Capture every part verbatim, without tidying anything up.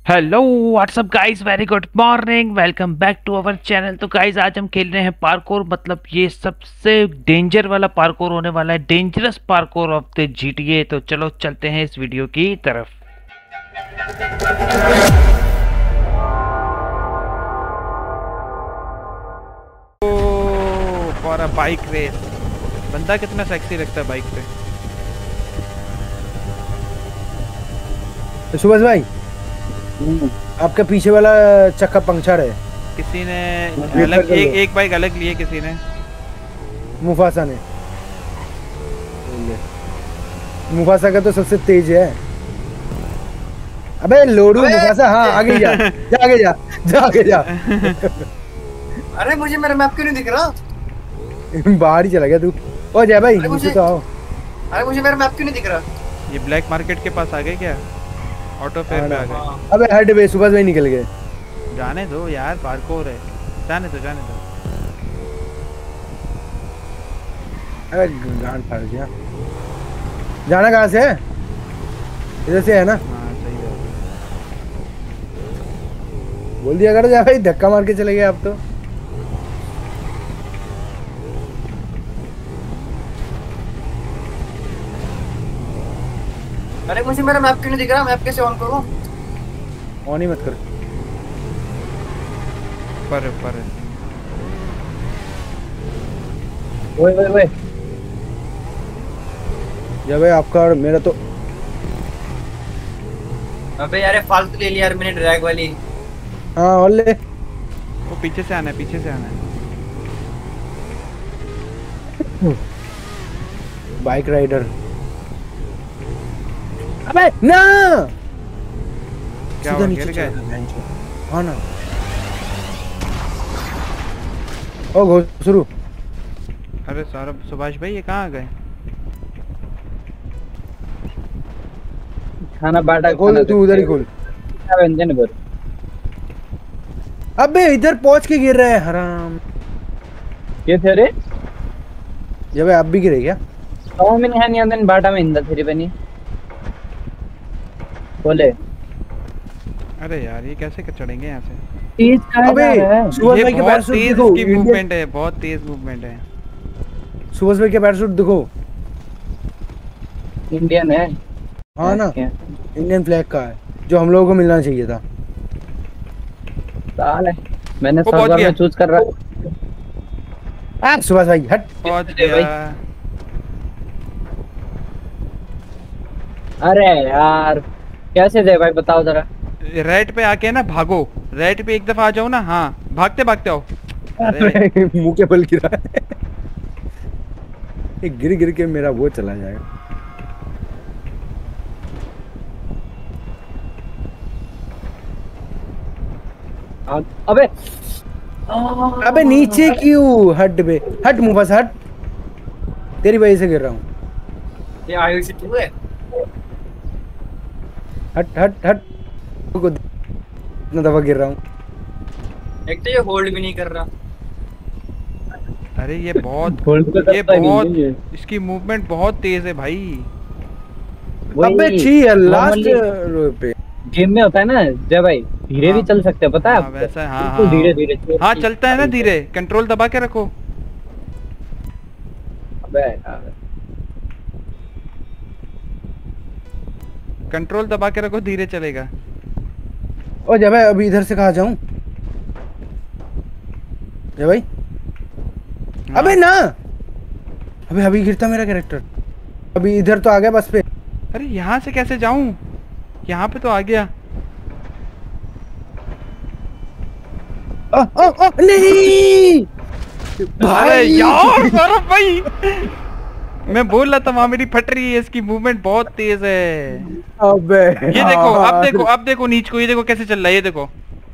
Hello whatsapp guys, very good morning, welcome back to our channel. तो guys आज हम खेल रहे हैं पार्कोर, मतलब ये सबसे डेंजर वाला पार्कोर होने वाला है, dangerous parkour of the GTA. तो चलो चलते हैं इस वीडियो की तरफ। Oh for a bike race. बंदा कितना सेक्सी लगता है बाइक पे। सुभाष भाई, आपके पीछे वाला चक्का पंक्चर है। किसी ने अलग एक एक बाइक अलग लिए, किसी ने मुफासा ने। मुफासा का तो सबसे तेज है। अबे लोडू मुफासा, हाँ आगे जा, जा आगे जा, जा आगे जा। अरे मुझे मेरा मैप क्यों नहीं दिख रहा? बाहर ही चला गया तू। ओ जय भाई मुझे तो आओ। अरे मुझे मेरा मैप क्यों नहीं दिख रहा? ये ब्लैक मार्केट के पास आ गए क्या? ऑटो फेयर पे आ गए। अबे हट बे, सुभाष भाई निकल गए। जाने दो यार, पार्कोर है, जाने दो जाने दो। अरे गांड फाड़ गया। जाना कहाँ से है? इधर से है ना? हाँ सही है। बोल दिया करो जय भाई, धक्का मार के चले गए आप तो। अरे मुझे मेरा मैप क्यों नहीं दिख रहा? मैप कैसे ऑन करूं? ऑन ही मत कर। पर पर ओए ओए ओए जय भाई आपका और मेरा तो। अबे यार फालतू ले लिया यार मैंने ड्रैग वाली। हाँ और ले। वो पीछे से आना है, पीछे से आना है। Bike rider. अबे ना, क्या हुआ, गिर गए? हाँ ना। ओ गो शुरू। अरे सौरभ, सुभाष भाई ये कहाँ आ गए? खाना बाटा खोल तू, उधर ही खोल। व्यंजन बोल। अबे इधर पहुंच के गिर रहा है हराम। ये थे रे जब आप भी गिरे क्या? तो मैंने है नहीं अंदर बाटा में इंदा तेरी बनी बोले। अरे यार ये कैसे कर चढ़ेंगे यहाँ से? तेज का अबे सुभाष भाई के पैराशूट तेज देखो, इसकी मूवमेंट है, बहुत तेज मूवमेंट है। सुभाष भाई के पैराशूट देखो। इंडियन है। हाँ ना, इंडियन फ्लैग का है, जो हम लोगों को मिलना चाहिए था। साल है, मैंने वो पहुंच सर्वर गया। में चूज कर रहा। आ सुभाष भाई हट। पहुंच अरे गया। अरे यार कैसे दे भाई, बताओ जरा। रेड पे आके ना भागो, रेड पे एक दफा आ जाओ ना। हाँ भागते भागते आओ। अरे मुंह के बल गिरा है। ये गिर गिर के मेरा वो चला जाएगा। अबे अबे नीचे क्यों? हट बे, हट मुफास हट, तेरी वजह से गिर रहा हूँ। ये आयुष तू है? हट हट हट, इतना दफा गिर रहा हूँ। एक तो ये होल्ड भी नहीं कर रहा। अरे ये बहुत Hold तो ये करता ही नहीं बहुत है ये। इसकी मूवमेंट बहुत तेज है भाई। अबे छी है लास्ट Normally पे। गेम में होता है ना जय भाई, धीरे भी हाँ। चल सकते हो पता है हाँ, आपको? वैसा है, हाँ बिल्कुल हाँ धीरे धीरे। हाँ चलता है ना धीरे, कंट्रोल दबा के रखो। अबे यार कंट्रोल दबा के रखो, धीरे चलेगा। ओ जय भाई अभी इधर से कहाँ जाऊं? जय भाई हाँ। अबे ना, अबे अभी गिरता मेरा कैरेक्टर। अभी इधर तो आ गया बस पे। अरे यहाँ से कैसे जाऊं? यहाँ पे तो आ गया। आ, आ, आ, नहीं अरे यार सौरभ भाई, मैं बोल रहा था वहां मेरी फट रही है, इसकी मूवमेंट बहुत तेज है। अबे ये देखो, अब देखो, अब देखो नीच को, ये देखो कैसे चल रहा है, ये देखो।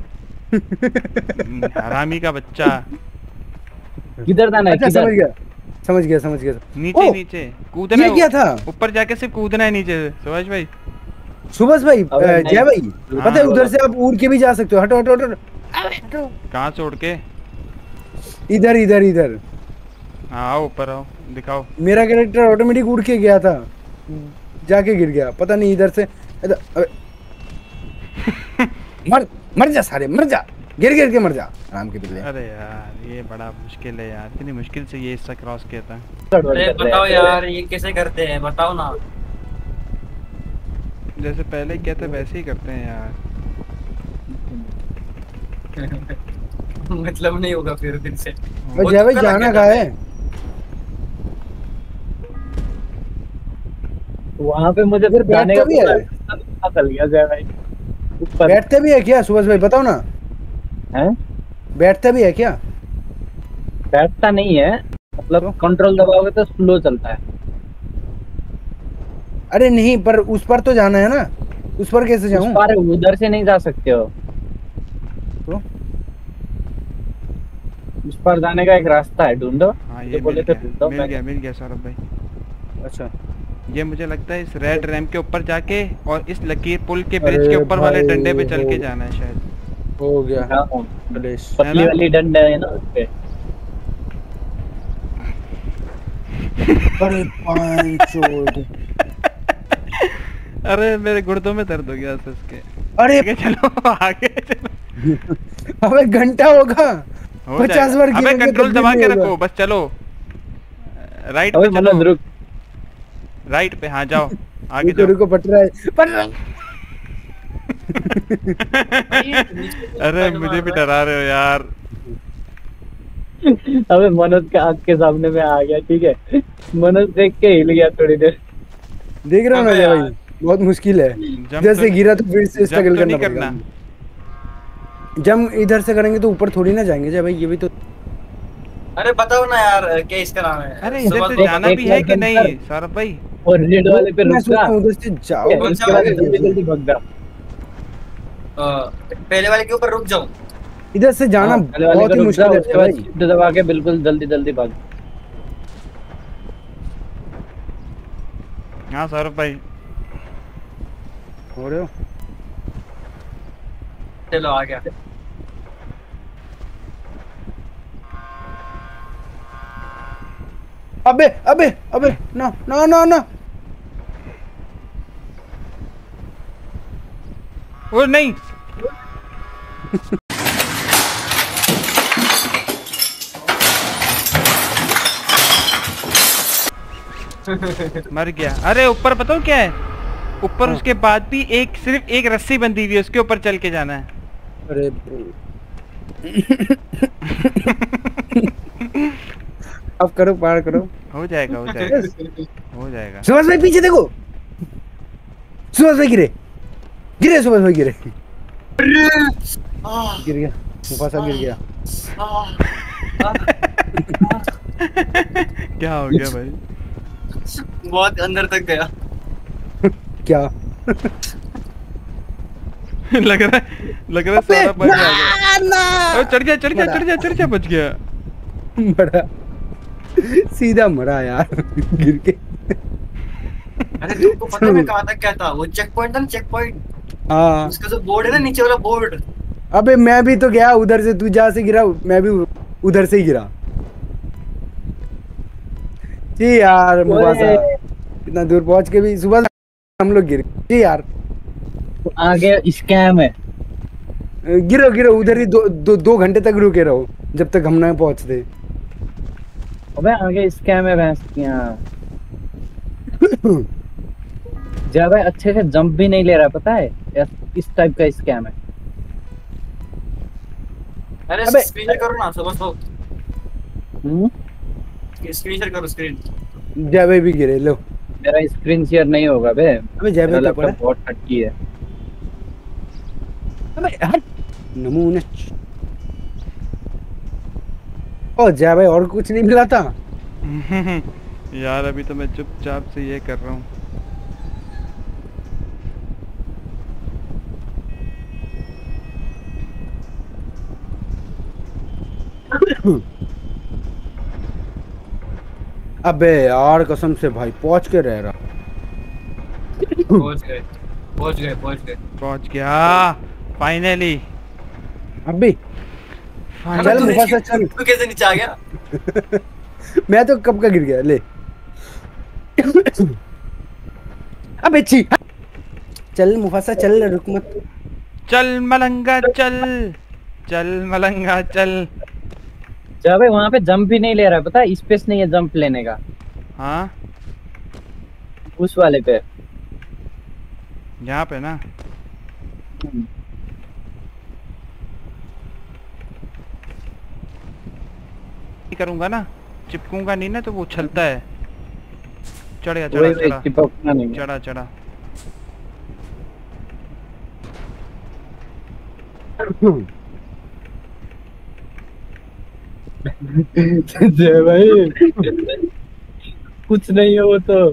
हरामी का बच्चा। किधर जाना है? अच्छा किधर? समझ गया समझ गया समझ गया। नीचे ओ, नीचे कूदना ये है, क्या था? ऊपर जाके सिर्फ कूदना है नीचे से। सुभाष भाई, सुभाष भाई, अबे अ, नहीं। जय भाई पता है उधर से आप उड़ के भी जा सकते हो। हटो हटो हटो, कहाँ से उड़ के? इधर इधर इधर। हाँ आओ ऊपर आओ, दिखाओ। मेरा कैरेक्टर ऑटोमेटिक उड़ के गया था, जाके गिर गया, पता नहीं इधर से इधर। अबे मर मर जा सारे, मर जा, गिर गिर के मर जा आराम के बिल्ले। अरे यार ये बड़ा मुश्किल है यार, इतनी मुश्किल से ये हिस्सा क्रॉस किया था। अरे बताओ यार ये कैसे करते हैं, बताओ ना। जैसे पहले किया था वैसे ही करते हैं यार। मतलब नहीं होगा फिर फिर से। ओ जय भाई जाना कहाँ है? वहाँ पे मुझे फिर जाने का भी है। पता चल गया जय भाई। बैठते भी है क्या सुभाष भाई, बताओ ना। हैं? बैठते भी है क्या? बैठता नहीं है, मतलब कंट्रोल दबाओगे तो स्लो चलता है। अरे नहीं, पर उस पर तो जाना है ना, उस पर कैसे जाऊं? उस पर उधर से नहीं जा सकते हो तो उस पर जाने का एक रास्ता है, ढूंढो। हाँ तो ये बोले मिल थे गया, ढूंढो। मिल गया मिल गया सौरभ भाई। अच्छा ये मुझे लगता है इस रेड रैम के ऊपर जाके और इस लकीर पुल के अरे ब्रिज के ऊपर वाले भाई, डंडे पे चल के हो- जाना है शायद। हो गया हाँ, कलेश। पतली ना? वाली डंडा है ना उस पे। अरे पांचोद, अरे मेरे गुर्दों में दर्द हो गया सस के। अरे आगे चलो आगे चलो। अबे घंटा होगा हो पचास जाएगा। बार अबे गिरेंगे कंट्रोल तब भी दबा नहीं के होगा। रखो, बस चलो राइट अबे पे चलो, मनोज रुक। राइट पे। हाँ जाओ आगे रुको जाओ। रुको, पट रहा है पट रहा है। अरे मुझे भी डरा रहे हो यार। अबे मनोज के आँख के सामने में आ गया, ठीक है। मनोज देख के हिल गया थोड़ी देर। देख रहा हूँ ना अबे जय यार। भाई, बहुत मुश्किल है। जंप जैसे तो- गिरा तो फिर से जंप स्ट्रगल तो करना नहीं पड़ेगा। करना। जम इधर से करेंगे तो ऊपर थोड़ी ना जाएंगे जय भाई, ये भी तो। अरे बताओ ना यार क्या इसका नाम है। अरे इधर सुबह से को- जाना एक भी है कि बार नहीं जंप सौरभ भाई? और रेड वाले पे मैं रुक सोच जा। रहा हूँ उधर से जाओ। कौन सा उसके बाद वाला? जल्दी जल्दी भाग जा। अ, पहले वाले के ऊपर रुक जाऊं। इधर से जाना हाँ, पहले वाले बहुत पे ही रुक जा, मुश्किल है उसके जय बाद भाई। शिफ्ट दबा के बिल्कुल जल्दी जल्दी भाग। हाँ सौरभ भाई। हो रहे हो? चलो आ गया। अबे अबे अबे ना ना ना ना। ओ नहीं मर गया। अरे ऊपर बताओ क्या है ऊपर? हाँ। उसके बाद भी एक सिर्फ एक रस्सी बंधी हुई है, उसके ऊपर चल के जाना है। अरे अब करो, पार करो। हो जाएगा हो जाएगा हो जाएगा। सुभाष भाई पीछे देखो, सुभाष भाई गिरे गिरे सुभाष भाई गिरे आह, गिर गया, मुफासा गिर गया। आह, आह, क्या हो गया भाई? बहुत अंदर तक गया। क्या लग रहा है लग रहा है सौरभ भाई आ गया। ना ओ, चढ़ गया चढ़ गया चढ़ गया चढ़ गया बच गया। मरा, सीधा मरा यार गिर के। अरे तुमको पता है मैं कहाँ तक गया था? वो चेक पॉइंट था ना, चेक पॉइंट। हाँ उसका जो बोर्ड है ना, नीचे वाला बोर्ड। अबे मैं भी तो गया उधर से, तू जहाँ से गिरा मैं भी उधर से ही गिरा। जी यार मुफासा, इतना दूर पहुंच के भी सुबह हम लोग गिर जी यार। तो आगे स्कैम है। गिरो गिरो उधर ही दो दो, दो घंटे तक रुके रहो जब तक हम ना पहुंचते। अबे आगे स्कैम है भैंस की यहाँ। जय भाई अच्छे से जंप भी नहीं ले रहा, पता है? इस टाइप का स्कैम है। अरे अबे- स्क्रीन शेयर करो ना, समझ लो। हम्म स्क्रीन शेयर करो, स्क्रीन। जय भाई भी गिरे लो। मेरा स्क्रीन शेयर नहीं होगा बे। अबे जय मेरा भाई तो पड़ा। लैपटॉप बहुत हटकी है। अबे हट नमूने। ओ जय भाई और कुछ नहीं मिला था? यार अभी तो मैं चुपचाप से ये कर रहा हूँ। अबे यार कसम से भाई पहुंच के रह रहा। पहुंच गए पहुंच गए पहुंच गए। पहुंच गया फाइनली। अबे अबे चल तू मुफासा चल। तू कैसे नीचे आ गया? मैं तो कब का गिर गया ले। अबे छी चल मुफासा चल, रुक मत। चल मलंगा चल, चल मलंगा चल। जब भाई वहाँ पे जंप भी नहीं ले रहा है, पता है, स्पेस नहीं है जंप लेने का। हाँ उस वाले पे, यहाँ पे ना। करूंगा ना, चिपकूंगा नहीं ना तो वो उछलता है। चढ़ गया, चढ़ा चढ़ा चिपकना नहीं है। चढ़ा चढ़ा। जय भाई कुछ नहीं है वो तो।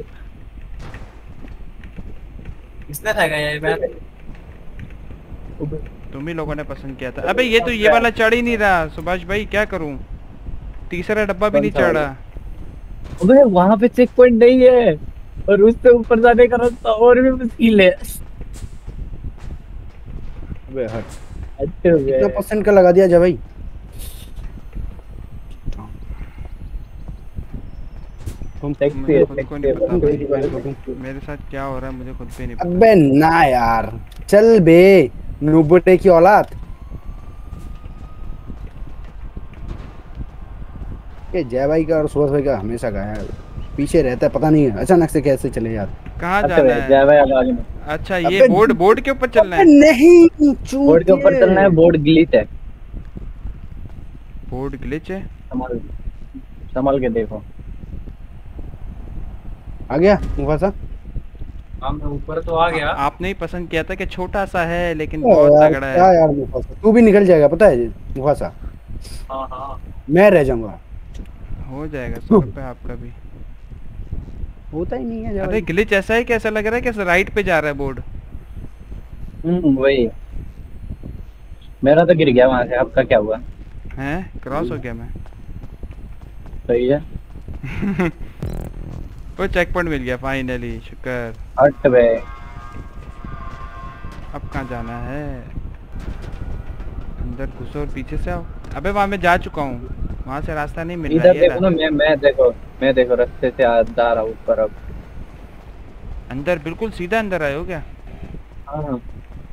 किसने फेंका ये बैग? तुम ही लोगों ने पसंद किया था। अबे ये तो ये वाला चढ़ ही नहीं रहा सुभाष भाई, क्या करूं? तीसरा डब्बा भी नहीं चढ़ रहा। अबे वहाँ पे चेक पॉइंट नहीं है और उससे ऊपर जाने का रास्ता और भी मुश्किल है। अबे हट, अच्छे हो गए। कितना परसेंट का लगा दिया जय भाई? तुम टैक्सी मुझे है, खुद को टैक्सी नहीं है। पता मेरे साथ क्या हो रहा है, मुझे खुद भी नहीं पता। अबे ना यार, चल बे नुबटे की औलाद। ये जय भाई का और सुभाष भाई का हमेशा का है, पीछे रहता है, पता नहीं है अचानक से कैसे चले यार। कहाँ अच्छा जाना भाई, है? जय भाई आगे आगे। अच्छा ये बोर्ड बोर्ड के ऊपर चलना है। नहीं, बोर्ड के ऊपर चलना है, बोर्ड ग्लिच है। बोर्ड ग्लिच है। संभाल संभाल के देखो। आ गया मुफासा? हाँ मैं ऊपर तो आ गया। आपने ही पसंद किया था कि छोटा सा है लेकिन ओ बहुत यार, तगड़ा क्या है। यार मुफासा, तू भी निकल जाएगा पता है मुफासा, हाँ हाँ मैं रह जाऊंगा। हो जाएगा सौ रुपए आपका भी। होता ही नहीं है जय अरे भाई। ग्लिच ऐसा है कि ऐसा लग रहा है कि राइट पे जा रहा है बोर्ड। हम्म वही। मेरा तो गिर गया वहाँ से, आपका क्या हुआ? हैं क्रॉस हो गया मैं। सही है। वो चेक पॉइंट मिल गया फाइनली, शुक्र। हट बे। अब कहाँ जाना है? अंदर घुसो और पीछे से आओ। अबे वहाँ मैं जा चुका हूँ, वहाँ से रास्ता नहीं मिल रहा इधर है। ये देखो ना, मैं मैं देखो मैं देखो रास्ते से आ जा रहा हूँ ऊपर अब। अंदर बिल्कुल सीधा अंदर आए हो क्या? हाँ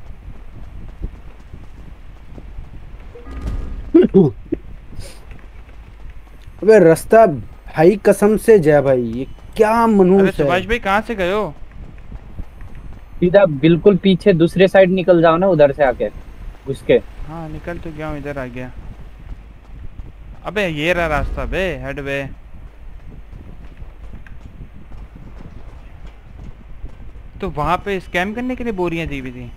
अबे रास्ता भाई कसम से जय भाई, ये क्या अरे मनहूस सुभाष है। भाई कहाँ से गए हो? सीधा बिल्कुल पीछे दूसरे साइड निकल जाओ ना, उधर से आके उसके। हाँ निकल तो गया हूँ, इधर आ गया। अबे ये रहा रास्ता बे, हेड बे। तो वहाँ पे स्कैम करने के लिए बोरियां दी हुई थी।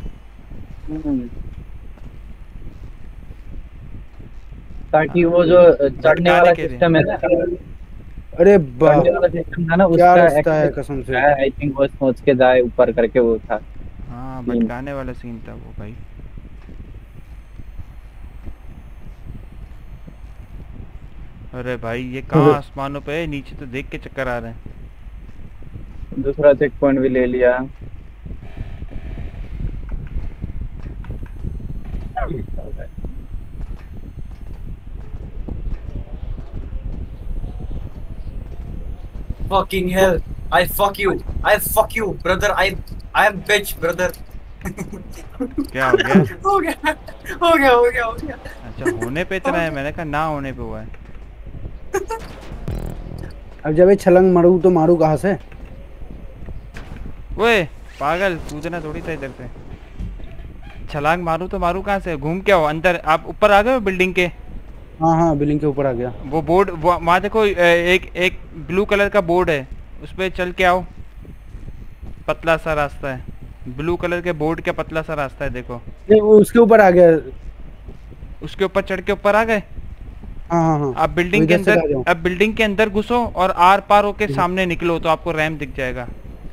ताकि वो जो चढ़ने वाला के लिए। सिस्टम है ना, अरे बाप, चढ़ने वाला सिस्टम था ना, क्या उसका रास्ता है कसम से। आई थिंक वो सोच के जाए ऊपर करके वो था। हाँ भटकाने वाला सीन था वो भाई। अरे भाई ये कहाँ आसमानों पे है, नीचे तो देख के चक्कर आ रहे हैं। दूसरा चेक पॉइंट भी ले लिया। fucking hell I fuck you I fuck you brother I I am bitch brother। क्या हो गया? हो गया हो गया हो गया हो गया। अच्छा होने पे इतना है, मैंने कहा ना होने पे हुआ है। अब जब ये छलंग मारू तो मारू कहाँ से? ओए पागल, कूदना थोड़ी था इधर से। छलांग मारू तो मारू कहाँ से? घूम के आओ अंदर। आप ऊपर आ गए हो बिल्डिंग के? हाँ हाँ बिल्डिंग के ऊपर आ गया। वो बोर्ड वहाँ देखो, एक एक ब्लू कलर का बोर्ड है, उस पे चल के आओ। पतला सा रास्ता है, ब्लू कलर के बोर्ड का पतला सा रास्ता है, देखो। नहीं वो उसके ऊपर आ गया। उसके ऊपर चढ़ के ऊपर आ गए। हाँ हाँ हाँ। अब बिल्डिंग के इधर से आ अंदर जाओ। अब बिल्डिंग के अंदर घुसो और आर पार होके सामने निकलो तो आपको रैम दिख जाएगा।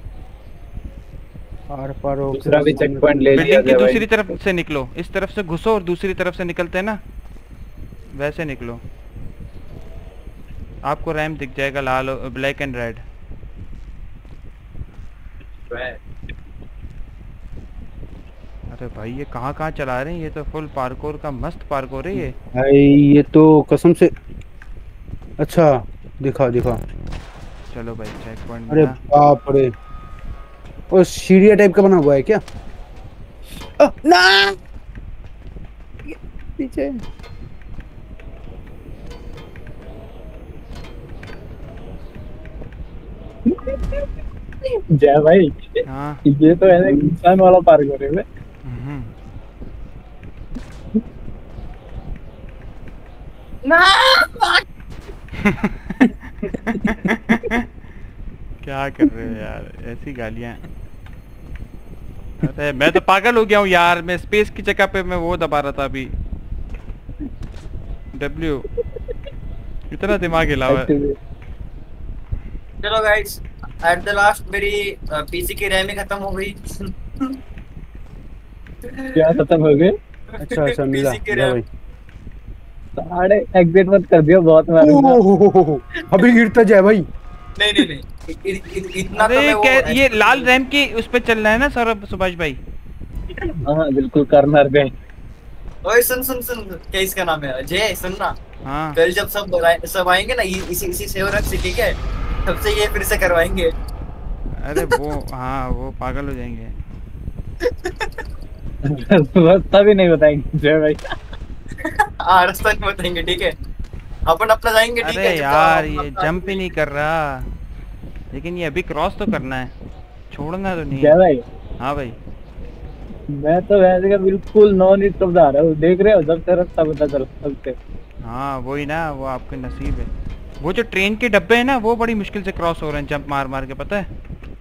आर पार होके दूसरा भी चेक पॉइंट ले लिया बिल्डिंग की जय भाई। दूसरी तरफ से निकलो, इस तरफ से घुसो और दूसरी तरफ से निकलते हैं ना, वैसे निकलो। आपको रैम दिख जाएगा, लाल ब्लैक एंड रेड। अरे भाई ये कहाँ कहाँ चला रहे हैं, ये तो फुल पार्कोर का मस्त पार्कोर है ये। भाई ये तो कसम से। अच्छा दिखा दिखा। चलो भाई चेक पॉइंट। अरे बाप रे, वो सीढ़िया टाइप का बना हुआ है क्या? अ, ना पीछे। जय भाई, हाँ। ये तो है इंसान वाला पार्क हो रहे हैं। हम्म। क्या कर रहे हो यार, ऐसी गालियां। अरे मैं तो पागल हो गया हूँ यार, मैं स्पेस की जगह पे मैं वो दबा रहा था अभी, डब्ल्यू। इतना दिमाग हिला हुआ है। चलो गाइस, एट द लास्ट मेरी पीसी की रैम ही खत्म हो गई। क्या खत्म हो गए? अच्छा अच्छा मिला पीसी की मिला रैम। भाई। साढ़े एग्जिट मत कर दियो, बहुत मारूंगा। ओह, अभी गिरता जय भाई। नहीं नहीं नहीं, इ, इ, इ, इतना तो अरे मैं वो क्या ये लाल रैंप की उस पे चल रहा है ना सौरभ, सुभाष भाई? हाँ बिल्कुल कर्नर पे। ओए सुन सुन सुन, क्या इसका नाम है, जय सुनना। हाँ। कल जब सब बुलाए- सब आएंगे ना, इ- इसी इसी सेवरक सिटी के, तब से ये फिर से करवाएंगे। अरे वो हाँ, वो पागल हो जाएंगे। रास्ता भी नहीं बताएंगे जय भाई। हाँ रास्ता नहीं बताएंगे, ठीक है। अपन अपना जाएंगे, ठीक अरे है। जब यार हम ये अपना- जंप ही नहीं कर रहा, लेकिन ये अभी क्रॉस तो करना है, छोड़ना तो नहीं जय है। भाई, हाँ भाई। मैं तो वैसे का बिल्कुल नॉन इट बता रहा हूँ, देख रहे हो जब से रास्ता पता चला तब से। हाँ वही ना, वो आपके नसीब है। वो जो ट्रेन के डब्बे हैं ना, वो बड़ी मुश्किल से क्रॉस हो रहे हैं, जंप मार मार के, पता है?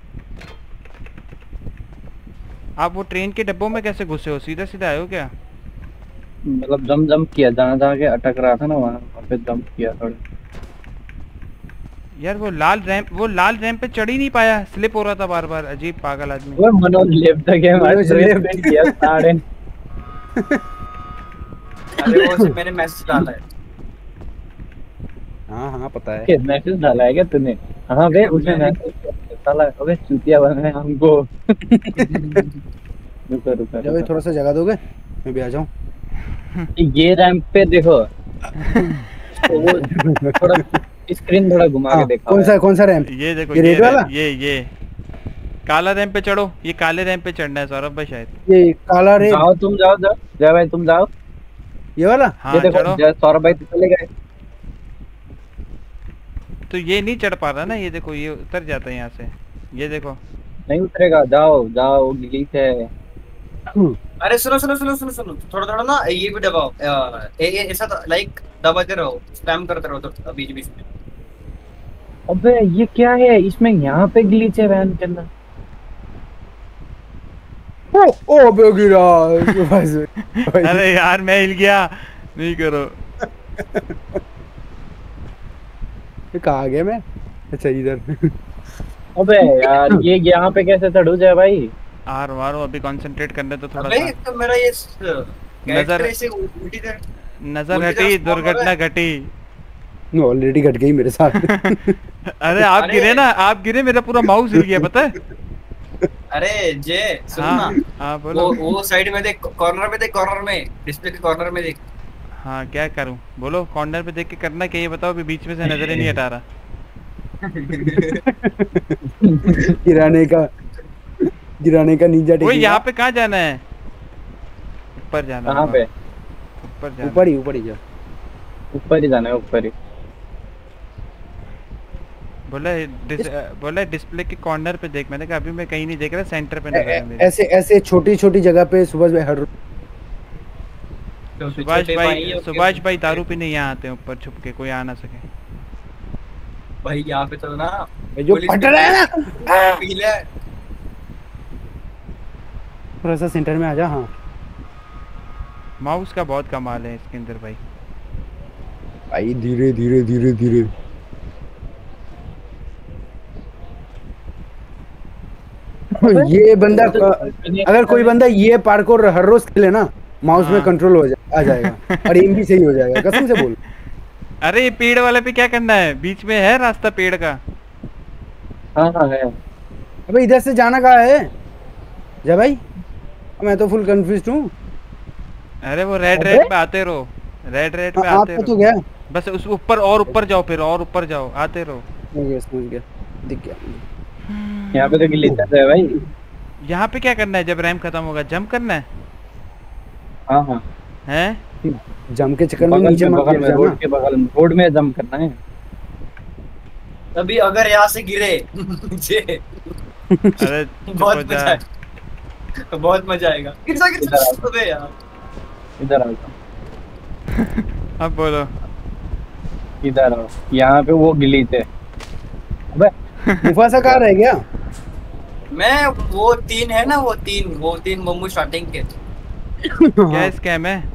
आप वो ट्रेन के डब्बों में कैसे घुसे हो, सीधा सीधा आए हो क्या? मतलब जम जम किया, जहाँ जहाँ के अटक रहा था ना वहाँ वहाँ पे जंप किया थोड़ा। यार वो लाल रैंप, वो लाल रैंप पे चढ़ ही नहीं पाया, स्लिप हो रहा था बार बार, अजीब पागल आदमी। वो मनोज लेफ्ट तक है, हमारे मनोज ट्रेन left। पे किया साढ़े। अरे वो मैंने मैसेज डाला है। हाँ हाँ पता है। के मैसेज डाला है क्या तूने? हाँ बे, उसने मैसेज किया, साला अबे चूतिया बन रहे हैं हमको। रुको रुको जय भाई रुको। थोड़ा सा जगह दोगे, मैं भी आ जाऊँ। ये रैंप पे देखो, तो वो थोड़ा स्क्रीन थोड़ा घुमा के हाँ, देखा कौन सा कौन सा रैंप? ये देखो, ये ये रेड वाला? रैंप- ये ये काला रैंप पे चढ़ो, ये काले रैंप पे चढ़ना है सौरभ भाई शायद। ये काला रेड, जाओ तुम जाओ जाओ जय भाई तुम जाओ। ये वाला? हाँ ये देखो चढ़ो। जय सौरभ भाई तो चले गए। तो ये नहीं चढ़ पा रहा ना, ये देखो ये उतर जाता है यहाँ से, ये देखो। नहीं उतरेगा, जाओ जाओ गिलीच है। अरे सुनो सुनो सुनो सुनो सुनो, थोड़ा थोड़ा ना ये भी दबाओ, अ, ए, ए, ऐसा लाइक दबाते रहो, स्पैम करते रहो तो बीच बीच में। अबे ये क्या है, इसमें यहाँ पे ग्लिच है वैन के अंदर। ओ ओ बे गिरा बस भाई। अरे यार मैं हिल गया, नहीं करो। ये कहाँ गया मैं? अच्छा इधर। अबे यार ये यहाँ पे कैसे चढ़ू जय भाई? आर मारो, अभी कंसंट्रेट करने तो थोड़ा अबे सा। तो मेरा ये नजर- ऐसे उल्टी कर। नजर उल्टी हटी, तरफ कौन हो रहा दुर्घटना है? घटी। ऑलरेडी घट गई मेरे साथ। अरे आप अरे- गिरे ना, आप गिरे, मेरा पूरा माउस हिल गया, पता है? अरे जय सुन हाँ ना, हाँ वो बोलो। वो साइड में देख, कॉर्नर में देख, कॉर्नर में डिस्प्ले के कॉर्नर में देख। हाँ क्या करूं, बोलो। कॉर्नर पे देख के करना क्या, ये बताओ, अभी बीच में से नजर ही नहीं हटा रहा। गिराने का गिराने का निंजा ओए टेक्निक। यहाँ पे कहाँ जाना है? ऊपर जाना कहाँ होगा। पे? ऊपर जाना। ऊपर ही ऊपर ही जा। ऊपर ही जाना है, ऊपर ही। बोला डिस, बोला डिस्प्ले के कॉर्नर पे देख, मैंने कहा अभी मैं कहीं नहीं देख रहा, सेंटर पे नजर है मेरे। ऐसे ऐसे छोटी छोटी जगह पे सुबह सुबह हर सुभाष छोटे भाई, भाई सुभाष भाई दारू पीने यहाँ आते हैं ऊपर छुप के, कोई आ ना सके। भाई यहाँ पे तो ना जो पुलिस फट के- रहा है ना, पीला थोड़ा सा सेंटर में आ जा। हाँ माउस का बहुत कमाल है इसके अंदर भाई। भाई धीरे धीरे धीरे धीरे। ये बंदा अगर कोई बंदा ये पार्कोर हर रोज खेले ना, माउस में हाँ। कंट्रोल हो जा, आ जाएगा और एम भी सही हो जाएगा, कसम से बोल। अरे ये पेड़ वाले पे क्या करना है, बीच में है रास्ता पेड़ का। हाँ हाँ है। अबे इधर से जाना कहाँ है जय भाई? मैं तो फुल कंफ्यूज हूँ। अरे वो रेड अबे? रेड पे आते रहो, रेड रेड पे आप आते तो रहो। गया। बस उस ऊपर और ऊपर जाओ, फिर और ऊपर जाओ, आते रहो। समझ गया समझ गया, दिख गया मुझे। यहाँ पे तो ग्लिच है भाई। यहाँ पे क्या करना है जब रैम खत्म होगा, जंप करना है? हाँ हाँ हैं? जम के चक्कर में बगल नीचे में मत बगल गिर में जाना। रोड के बगल में रोड में जंप करना है। अभी अगर यहाँ से गिरे मुझे अरे चुप हो बहुत जा। मजा आएगा, बहुत मजा आएगा। गिर जा गिर इधर जा आओ। अबे यार। इधर आ जाओ, अब बोलो। इधर आओ, यहाँ पे वो गिली थे। अबे मुफासा कहाँ रह गया? मैं वो तीन है ना, वो तीन वो तीन बम्बू स्टार्टिंग के। क्या स्कैम है?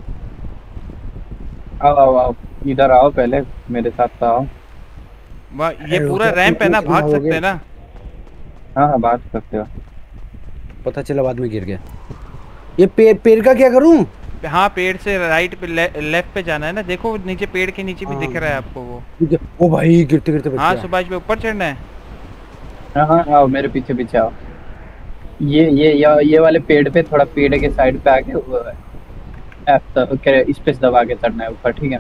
आओ आओ आओ, इधर आओ, पहले मेरे साथ तो आओ। वाह, ये अरे पूरा रुको, रैंप है ना, इतना भाग हो सकते गया। हैं ना? हाँ हाँ, बात करते हो। पता चला बाद में गिर गया। ये पेड़ पेड़ का क्या करूं? हाँ, पेड़ से राइट पे ले, लेफ्ट पे जाना है ना। देखो नीचे, पेड़ के नीचे भी दिख रहा है आपको वो। ओ भाई गिरते गिरते बच हाँ गया। सुभाष पे ऊपर चढ़ना है। हाँ हाँ आओ, मेरे पीछे पीछे आओ। ये ये ये, ये वाले पेड़ पे, थोड़ा पेड़ के साइड पे आके वो F तो क्या स्पेस दबा के चढ़ना है ऊपर, ठीक है?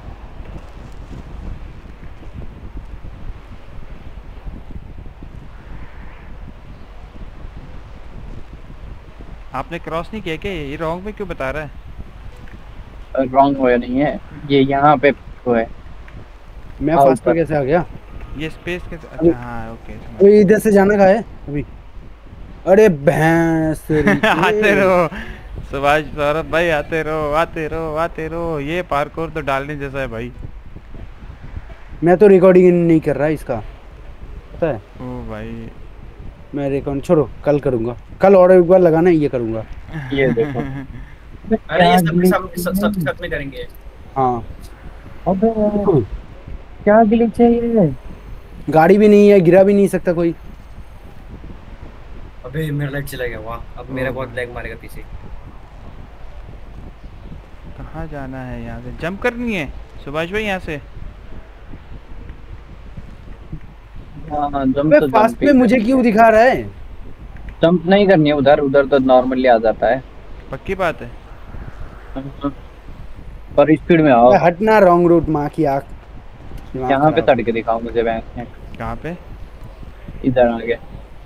आपने क्रॉस नहीं किया क्या? ये रॉन्ग में क्यों बता रहा है? रॉन्ग हो या नहीं है, ये यहाँ पे वो है। मैं आओ फास्ट पे ऊपर। कैसे आ गया? ये स्पेस के अच्छा, हाँ ओके तो इधर से जाना का है अभी? अरे भैंस आते रहो सुभाष सौरभ भाई, आते रहो आते रहो आते रहो। ये पार्कोर तो डालने जैसा है भाई। मैं तो रिकॉर्डिंग नहीं कर रहा इसका, पता है? ओ भाई, मैं रिकॉर्ड छोड़ो, कल करूंगा। कल और एक बार लगाना, ये करूंगा। ये देखो। अरे ये सब सब सब सब साथ में करेंगे। हाँ अबे क्या ग्लिच है ये? गाड़ी भी नहीं है, गिरा भी नहीं सकता कोई। अबे मेरा लाइट चला गया। वाह, अब मेरा बहुत लैग मारेगा पीछे। कहाँ जाना है? यहाँ से जंप करनी है सुभाष भाई, यहाँ से। हाँ हाँ, जंप अबे तो फास्ट जंप पे मुझे क्यों दिखा रहा है? जंप नहीं करनी है उधर, उधर तो नॉर्मली आ जाता है। पक्की बात है। पर स्पीड में आओ। अबे हटना, रॉन्ग रूट, माँ की आँख। दिमाग यहाँ पे खराब। तड़के दिखाओ मुझे बैंक। कहाँ पे? इधर आ गया।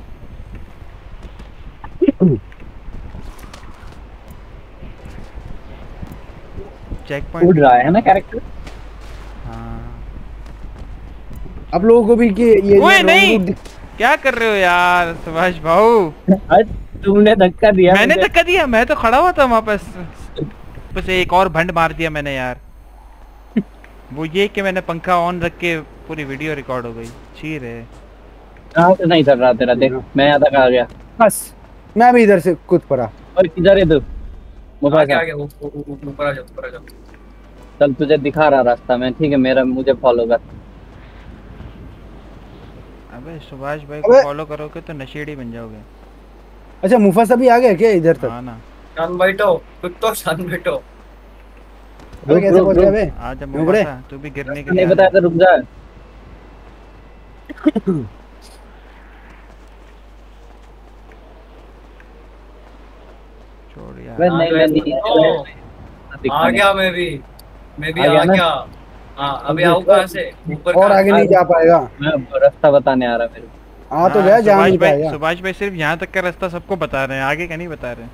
चेक उड़ पॉइंट। रहा है ना कैरेक्टर? हाँ। आप लोगों को भी कि ये ओए wrong नहीं! route दिख- क्या कर रहे हो यार सुभाष भाऊ? आज तुमने धक्का दिया मैंने मुझे। धक्का दिया? मैं तो खड़ा हुआ था वहाँ पास। बस एक और भंड मार दिया मैंने यार। वो ये कि मैंने पंखा ऑन रख के पूरी वीडियो रिकॉर्ड हो गई। चीर है। कहाँ से नहीं चल रहा तेरा? देख मैं यहाँ तक आ गया। बस मैं भी इधर से कूद पड़ा। और किधर है तू? आगे मुफासा, आगे ऊ- ऊ- ऊ- ऊपर आ जाओ, ऊपर आ जाओ। चल तुझे दिखा रहा रास्ता में, ठीक है? मेरा मुझे फॉलो कर। अबे सुभाष भाई अबे! को फॉलो करोगे तो नशेड़ी बन जाओगे। अच्छा मुफासा भी आ गया क्या इधर तक? हाँ ना। शांत बैठो, कुछ तो शांत बैठो। अबे रुक, कैसे रुक, पहुंच गया रुक। बे? आज अब नुबड़े। मुफासा, तू भी गिरने के लिए नहीं आ बताया जा। तो रुक जा। छोड़ यार। अबे नहीं मैं नहीं ओ, दिखा आ नहीं। गया मैं भी मैं भी आ गया आ ना? गया। हाँ अभी आओ कहाँ से? ऊपर और कहाँ? आगे नहीं जा पाएगा। मैं रास्ता बताने आ रहा मेरे को। आ तो हाँ, गया, जा सुभाष नहीं भाई पाएगा। सुभाष भाई सिर्फ यहाँ तक का रास्ता सबको बता रहे हैं, आगे का नहीं बता रहे।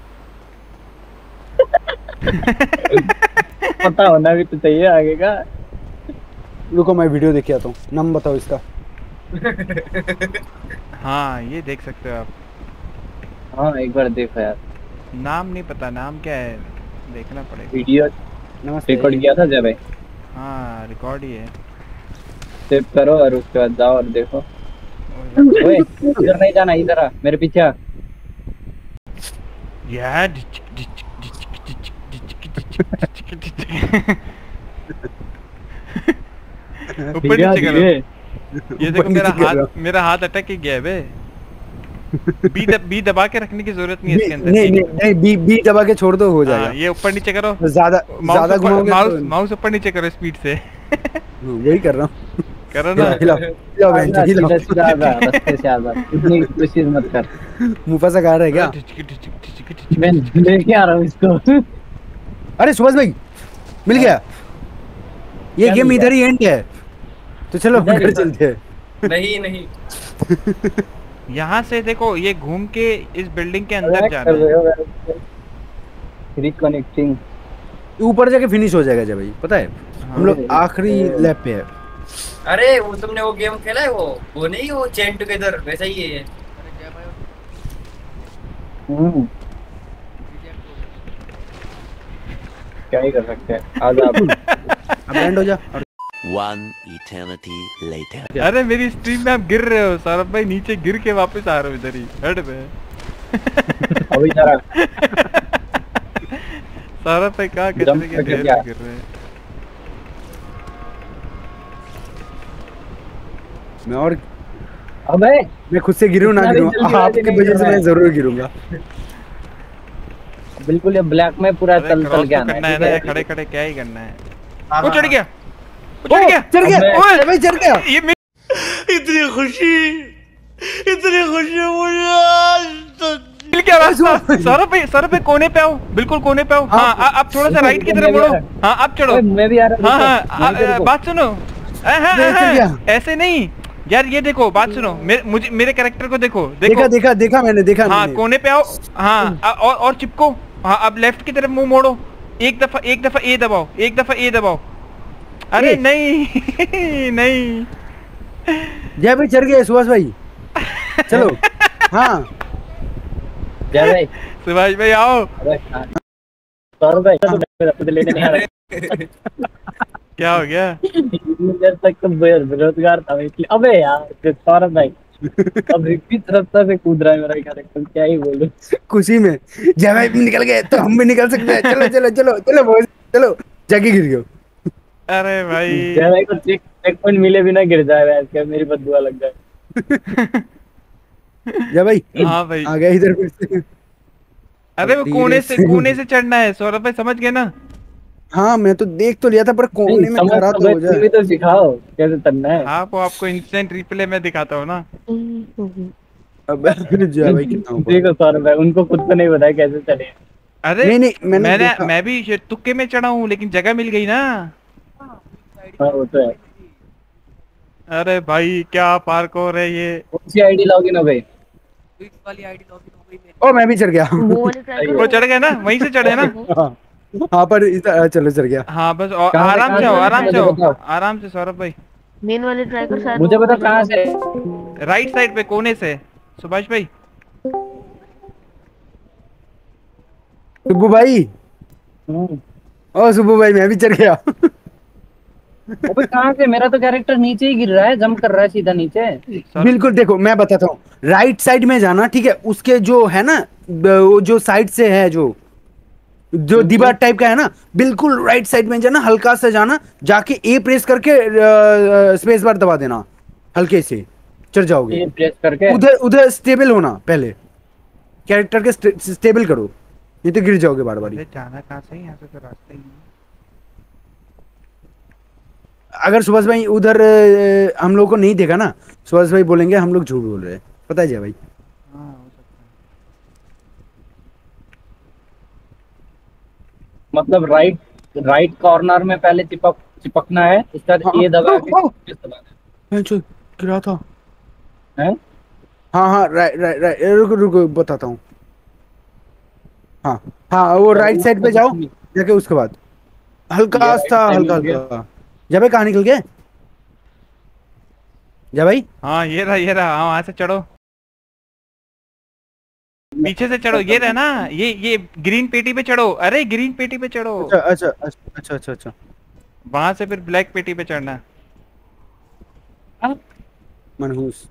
पता होना भी तो चाहिए आगे का। रुको मैं वीडियो देख के आता हूँ। नाम बताओ इसका। हाँ ये देख सकते हो आप। हाँ एक बार देखो यार, नाम नहीं पता, नाम क्या है देखना पड़ेगा। वीडियो नमस्ते। रिकॉर्ड किया था जब? हाँ रिकॉर्ड ही है। सेव करो और उसके बाद जाओ और देखो। ओए इधर नहीं जाना, इधर आ, मेरे पीछे आ। यार ऊपर भैया, नीचे करो। धीरे। ये देखो ऊपर मेरा नीचे कर रहा हाथ मेरा हाथ अटक ही गया है बे। बी दब, बी दबा के रखने की जरूरत नहीं है इसके बी- अंदर। नहीं नहीं नहीं बी बी दबा के छोड़ दो, हो हाँ, जाएगा। ये ऊपर नीचे करो। ज्यादा माउस ज्यादा ऊपर- घुमाओगे माउस तो माउस ऊपर नीचे करो स्पीड से। हाँ, वही कर रहा हूँ। करो ना। हिलाओ हिलाओ बहन सीधा जी, हिलाओ। सीधा आ जा, रास्ते से आ जा, इतनी कोशिश मत कर। मुफासा कहाँ रह गया? मैं लेके आ रहा हूँ इसको। अरे सुभाष भाई मिल गया। ये क्या गेम मिल इधर ही एंड है, तो चलो इधर घर ही था। चलते हैं। नहीं नहीं यहाँ से देखो ये घूम के इस बिल्डिंग के अंदर जाना है। रिकनेक्टिंग। ऊपर जाके फिनिश हो जाएगा जब भाई, पता है हम लोग आखिरी लैप पे है। अरे वो तुमने वो गेम खेला है, वो वो नहीं, वो चेन टुगेदर वैसा ही है। हम्म क्या ही कर सकते हैं, आज आप अब एंड हो जा। One eternity later. अरे मेरी स्ट्रीम में आप गिर रहे हो सौरभ भाई, नीचे गिर के वापस आ रहे हो इधर ही हेड पे। अभी जरा सौरभ भाई कहाँ Jump कचरे के करके ढेर क्या? में गिर रहे हैं। मैं और अबे मैं खुद से गिरूं ना इतना भी गिरूं, जल्दी आपकी नहीं वजह से गिरना मैं है। जरूर गिरूंगा। बिल्कुल ये ब्लैक में पूरा अरे तल क्रॉस तल के तो आना करना है, है ठीक ना, है? खड़े खड़े क्या ही करना है। हाँ, वो हाँ, चढ़ हाँ। गया, वो चढ़ गया, चढ़ गया अबे, भाई, चढ़ गया। ये मे- इतनी खुशी, इतनी खुशी मुझे आज तक। मिल गया रास्ता। सौरभ भाई, सौरभ भाई कोने पे आओ, बिल्कुल कोने पे आओ। हाँ आ- आप थोड़ा सा राइट की तरफ मुड़ो। हाँ आप चढ़ो। ओए, मैं भी आ रहा हाँ हूँ, हाँ देखो, आ- मैं भी आ- देखो। बात सुनो। हाँ, हाँ, मैं चढ़ हाँ, गया। ऐसे नहीं यार, ये देखो बात सुनो, मेरे मुझे मेरे कैरेक्टर को देखो देखा देखो। देखा देखा मैंने देखा हाँ मैंने। कोने पे आओ। हाँ आ- और और चिपको। हाँ अब लेफ्ट की तरफ मुंह मोड़ो। एक दफा एक दफा ए दबाओ, एक दफा ए दबाओ। अरे ए। नहीं नहीं जय भाई चढ़ गए सुभाष भाई, चलो। हाँ जय भाई, सुभाष भाई आओ। अरे हाँ। सौरभ भाई तो मेरा खुद लेने नहीं आ रहा। क्या हो गया? इतनी देर तक तो बे- बेरोजगार था मैं, इसलिए अबे यार ये सौरभ भाई अब किस रास्ता से कूद रहा है मेरा कैरेक्टर, क्या ही बोलूं। खुशी में जय भाई भी निकल गए तो हम भी निकल सकते हैं। चलो चलो चलो चलो boys, चलो जाके गिर गए। अरे भाई जय भाई को चेक चेक पॉइंट मिले बिना गिर जाए वैसे, क्या मेरी बददुआ लग जाए। जय भाई हाँ भाई। आ गया इधर फिर से। अरे वो धीरे कोने से से- कोने से चढ़ना है सौरभ भाई, समझ गए ना? हाँ मैं तो देख तो लिया था, पर कोने नहीं, में समझ खड़ा तो तो भाई, हो तुम भी जाए। तो सिखाओ कैसे करना है। हाँ वो आपको इंस्टेंट रिप्ले में दिखाता हूँ ना। अब जय भाई कितना ऊपर। देखो सौरभ भाई, उनको खुद तो नहीं पता है कैसे चले। अरे नहीं, नहीं, मैंने मैंने देखा। मैं भी ये तुक्के में चढ़ा हूँ, लेकिन जगह मिल गई ना। हाँ वो तो है। अरे भाई क्या पार्कोर है ये। कौन सी आईडी लॉगिन हो गई? ओ मैं भी चढ़ गया। वो चढ़ गए ना, वहीं से चढ़े ना। हाँ हाँ, पर इधर- चलो चढ़ गया। हाँ बस और कहाँ से- आराम से कहाँ हो, से- आराम से मुझे हो, बताओ। आराम से सौरभ भाई। मेन वाले ट्राई कर शायद। मुझे पता कहाँ से। राइट साइड पे कोने से सुभाष भाई। सुब्बू भाई, हम्म। ओ सुब्बू भाई मैं भी चढ़ गया। अबे कहाँ से? मेरा तो कैरेक्टर नीचे ही गिर रहा है, जंप कर रहा है सीधा नीचे। सौरभ- बिल्कुल देखो मैं बताता हूँ, राइट साइड में जाना, ठीक है, उसके जो है ना वो जो साइड से है, जो जो दीवार टाइप का है ना, बिल्कुल राइट साइड में जाना, हल्का सा जाना, जाके ए प्रेस करके स्पेस बार दबा देना, हल्के से चढ़ जाओगे। ये प्रेस करके उधर उधर स्टेबल होना, पहले कैरेक्टर के स्टे, स्टेबल करो, नहीं तो गिर जाओगे बार बार। अरे जाना कहाँ से? यहाँ से तो रास्ता ही नहीं है। अगर सुभाष भाई उधर अ, हम लोग को नहीं देखा ना, सुभाष भाई बोलेंगे हम लोग झूठ बोल रहे हैं, पता है जय भाई। हाँ हो सकता मतलब राइट राइट कॉर्नर में पहले चिपक चिपकना है, उसके बाद हाँ, ये दबा के हाँ, press दबाना मैं जो गिरा था। है। हैं? हाँ हाँ राइट राइट राइट, रुको रुको बताता हूँ। हाँ हाँ वो राइट साइड पे जाओ, जाके उसके बाद हल्का ये सा right हल्का side में हल्का। जय भाई कहाँ निकल गए? जय भाई है। हाँ ये रहा ये रहा, हाँ वहाँ से चढ़ो, पीछे से चढ़ो, ये रहा ना, ये ये ग्रीन पेटी पे चढ़ो। अरे ग्रीन पेटी पे चढ़ो, अच्छा अच्छा अच्छा अच्छा अच्छा अच्छा वहां से फिर ब्लैक पेटी पे चढ़ना। मनहूस।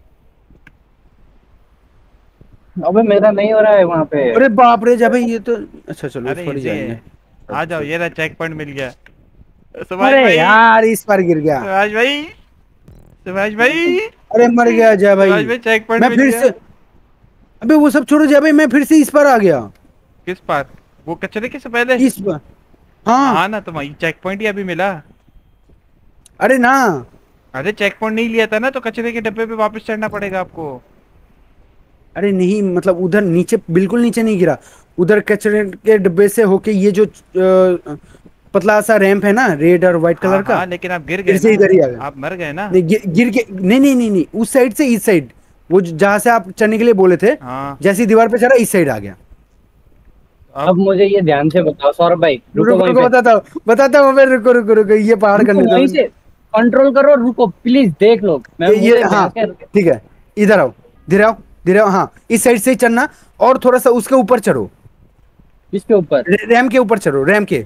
अबे मेरा नहीं हो रहा है वहाँ पे। अरे बाप रे जय भाई, ये तो अच्छा चलो अरे इस पर ही easy है। जाएंगे। आ जाओ, ये रहा चेक पॉइंट मिल गया। सुभाष अरे भाई, यार इस पर गिर गया। सुभाष भाई, सुभाष भाई, अरे मर गया जय सुभाष भाई। भाई चेक पॉइंट मैं मिल फिर गया। से, अबे वो सब छोड़ो जय भाई, मैं फिर से इस पर आ गया। किस पार? वो कचरे के से पहले? इस पर हाँ। हाँ ना, तो वही चेक पॉइंट ही अभी मिला। अरे ना, अरे चेक पॉइंट नहीं लिया था ना, तो कचरे के डब्बे पे वापस चढ़ना पड़ेगा आपको। अरे नहीं मतलब उधर नीचे, बिल्कुल नीचे नहीं गिरा, उधर कचरे के डब्बे से होके ये जो अ, पतला सा रैंप है ना, रेड और व्हाइट कलर हाँ, का, हाँ, लेकिन आप गिर फिर गए से इधर ही आ ना, गए। आप मर गए ना। नहीं गिर, गिर के नहीं नहीं नहीं नहीं उस साइड से इस साइड, वो जहाँ से आप चढ़ने के लिए बोले थे, हाँ जैसी दीवार पे चढ़ा इस साइड आ गया। अब मुझे ये ध्यान से बताओ सौरभ भाई, रुको रुको वहीं रुको पे, बताता हूँ बताता हूँ मैं, रुको रुको रुको, ये पहाड़ रुको करने वहीं दो। से कंट्रोल करो, रुको प्लीज देख लो। मैं ये ये मुझे हाँ ध्यान से- ठीक है, इधर आओ, धीरे आओ धीरे आओ, हाँ इस साइड से ही चलना, और थोड़ा सा उसके ऊपर चढ़ो, इसके ऊपर रे- रैम के ऊपर चढ़ो, रैम के,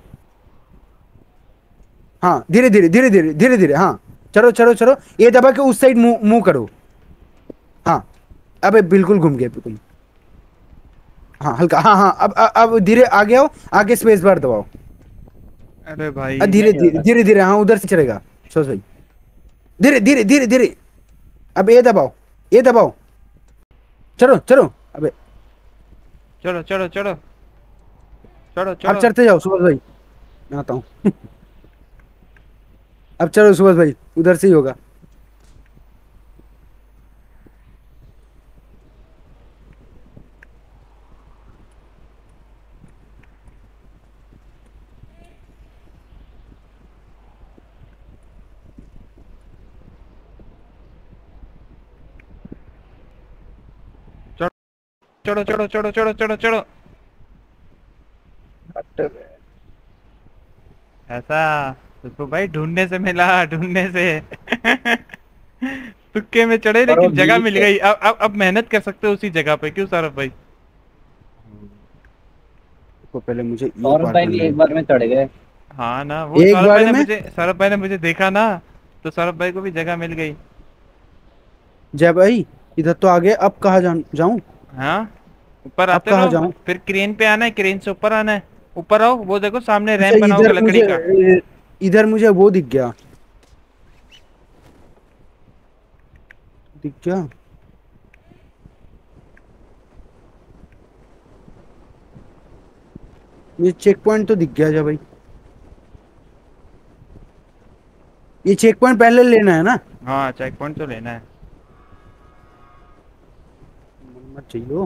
हाँ धीरे धीरे धीरे धीरे धीरे धीरे, हाँ चलो चलो चलो, ये दबा के उस साइड मुंह मुंह करो, हाँ अबे बिल्कुल घूम गए बिल्कुल, हाँ हल्का, हाँ हाँ अब अब अब धीरे आगे आओ, आगे स्पेस बार दबाओ, अरे भाई अ, धीरे धीरे धीरे धीरे, हाँ उधर से चलेगा सोच भाई, धीरे धीरे धीरे धीरे, अब ये दबाओ ये दबाओ, चलो चलो, अबे चलो चलो चलो चलो अब चलो। चढ़ते जाओ सुभाष भाई, मैं आता हूँ अब चलो सुभाष भाई, उधर से ही होगा। चलो चलो चलो चलो चलो चलो। ऐसा तो भाई ढूंढने से मिला, ढूंढने से तुक्के में चढ़े करो लेकिन जगह बीच मिल से। गई। अब अब अब मेहनत कर सकते हो उसी जगह पे, क्यों सौरभ भाई? तो पहले मुझे ये सौरभ पार भाई करना भी है। एक बार में चढ़ गए। हाँ ना, वो एक सौरभ बार भाई ने में? मुझे सौरभ भाई ने मुझे देखा ना, तो सौरभ भाई को भी जगह मिल गई। जय भाई इधर तो आगे, अब कहाँ जा, जाऊं? हाँ ऊपर अब आते कहाँ रहो, जाऊं? फिर क्रेन पे आना है, क्रेन से ऊपर आना है। ऊपर आओ, वो देखो सामने अच्छा, रैंप बना होगा इधर लकड़ी मुझे का। इधर मुझे वो दिख गया, दिख गया ये चेक पॉइंट तो दिख गया जय भाई, ये चेक पॉइंट पहले लेना है ना? हाँ चेक पॉइंट तो लेना है। मत चाहिए,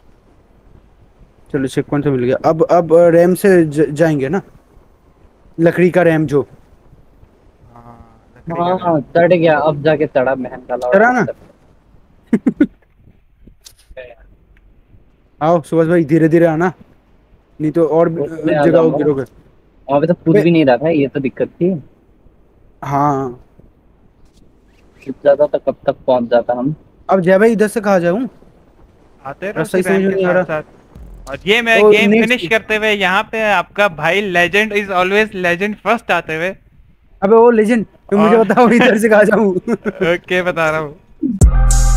चलो चेक पॉइंट तो मिल गया। अब अब रैम से ज, जाएंगे ना, लकड़ी का रैम जो हाँ लकड़ी का हाँ रैंप। हाँ चढ़ गया, अब जाके चढ़ा महन का लौड़ा। चढ़ा ना? आओ सुभाष भाई धीरे धीरे आना, नहीं तो और भी उसमें आ जगह जाऊंगा। गिरोगे। वहाँ पे तो कूद भी नहीं रहा था, ये तो दिक्कत थी। हाँ कूद जाता तो कब तक पहुंच जाता हम। अब जय भाई इधर से कहाँ जाऊँ? आते रहो रास्ता ही उसी रैंप समझ के नहीं आ साथ रहा। साथ। और ये मैं और गेम next- फिनिश करते हुए यहाँ पे आपका भाई legend is always legend first आते हुए। अबे वो लेजेंड, मुझे और- बताओ इधर से कहाँ जाऊँ? ओके बता रहा हूँ।